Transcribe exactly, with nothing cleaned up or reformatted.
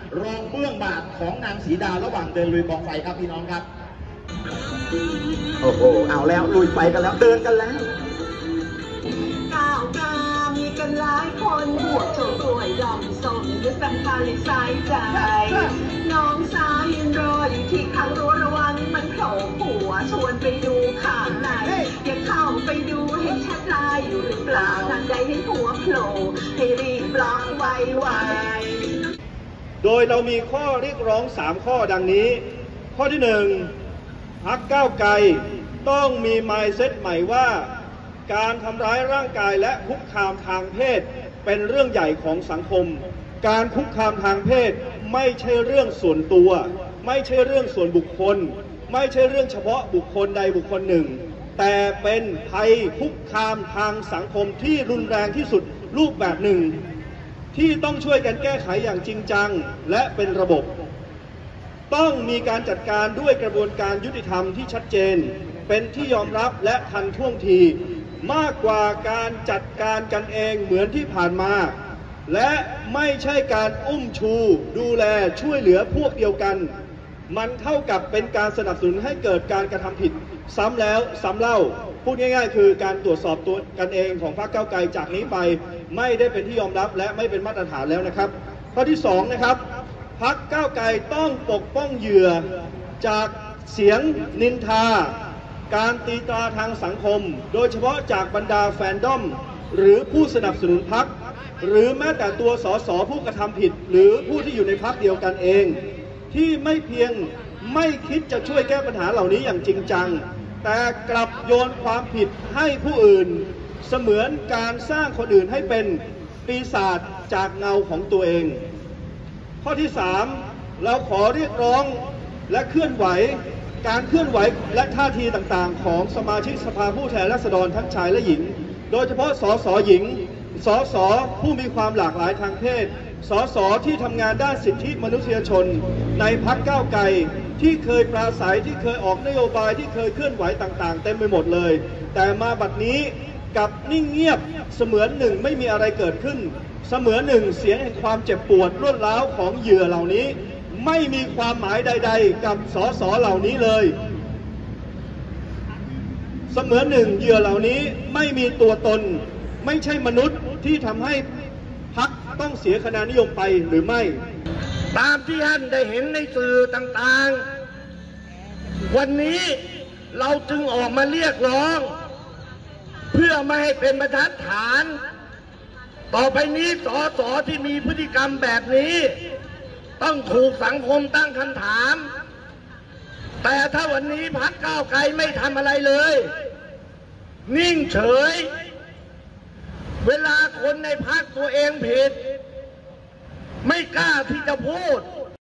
รองเบื้องบาทของนางสีดาระหว่างเดินลุยกองไฟครับพี่น้องครับโอ้โหเอาแล้วลุยไฟกันแล้วเดินกันแล้วก้าวกามีกันหลายคนบวกโชว์รวยดอมส่งด้วยสำคัญสายใจน้องสาวยืนรออยู่ที่ข้างรั้วระวังมันโผล่หัวชวนไปดูข้างในอย่าเข้าไปดูเห็นแชทไลน์อยู่หรือเปล่าทันใดเห็นหัวโผล่ให้รีบล็อกไวๆโดยเรามีข้อเรียกร้องสามข้อดังนี้ข้อที่หนึ่งพรรคก้าวไกลต้องมี mindset ใหม่ว่าการทำร้ายร่างกายและคุกคามทางเพศเป็นเรื่องใหญ่ของสังคมการคุกคามทางเพศไม่ใช่เรื่องส่วนตัวไม่ใช่เรื่องส่วนบุคคลไม่ใช่เรื่องเฉพาะบุคคลใดบุคคลหนึ่งแต่เป็นภัยคุกคามทางสังคมที่รุนแรงที่สุดรูปแบบหนึ่งที่ต้องช่วยกันแก้ไขอย่างจริงจังและเป็นระบบต้องมีการจัดการด้วยกระบวนการยุติธรรมที่ชัดเจนเป็นที่ยอมรับและทันท่วงทีมากกว่าการจัดการกันเองเหมือนที่ผ่านมาและไม่ใช่การอุ้มชูดูแลช่วยเหลือพวกเดียวกันมันเท่ากับเป็นการสนับสนุนให้เกิดการกระทำผิดซ้ำแล้วซ้ำเล่าพูดง่ายๆคือการตรวจสอบตัวกันเองของพรรคก้าวไกลจากนี้ไปไม่ได้เป็นที่ยอมรับและไม่เป็นมาตรฐานแล้วนะครับข้อที่สองนะครับพรรคก้าวไกลต้องปกป้องเหยื่อจากเสียงนินทาการตีตราทางสังคมโดยเฉพาะจากบรรดาแฟนดอมหรือผู้สนับสนุนพรรคหรือแม้แต่ตัวสสผู้กระทำผิดหรือผู้ที่อยู่ในพรรคเดียวกันเองที่ไม่เพียงไม่คิดจะช่วยแก้ปัญหาเหล่านี้อย่างจริงจังแต่กลับโยนความผิดให้ผู้อื่นเสมือนการสร้างคนอื่นให้เป็นปีศาจจากเงาของตัวเองข้อที่สามเราขอเรียกร้องและเคลื่อนไหวการเคลื่อนไหวและท่าทีต่างๆของสมาชิกสภาผู้แทนราษฎรทั้งชายและหญิงโดยเฉพาะสสหญิงสสผู้มีความหลากหลายทางเพศสสที่ทำงานด้านสิทธิมนุษยชนในพรรคก้าวไกลที่เคยปราศัยที่เคยออกนโยบายที่เคยเคลื่อนไหวต่างๆเต็มไปหมดเลยแต่มาบัดนี้กับนิ่งเงียบเสมือนหนึ่งไม่มีอะไรเกิดขึ้นเสมือนหนึ่งเสียงแห่งความเจ็บปวดรวดร้าวของเหยื่อเหล่านี้ไม่มีความหมายใดๆกับสสเหล่านี้เลยเสมือนหนึ่งเหยื่อเหล่านี้ไม่มีตัวตนไม่ใช่มนุษย์ที่ทำให้พรรคต้องเสียคะแนนนิยมไปหรือไม่ตามที่ท่านได้เห็นในสื่อต่างๆวันนี้เราจึงออกมาเรียกร้องเพื่อไม่ให้เป็นบรรทัดฐานต่อไปนี้สสที่มีพฤติกรรมแบบนี้ต้องถูกสังคมตั้งคำถามแต่ถ้าวันนี้พรรคก้าวไกลไม่ทำอะไรเลยนิ่งเฉยเวลาคนในพรรคตัวเองผิดไม่กล้าที่จะพูด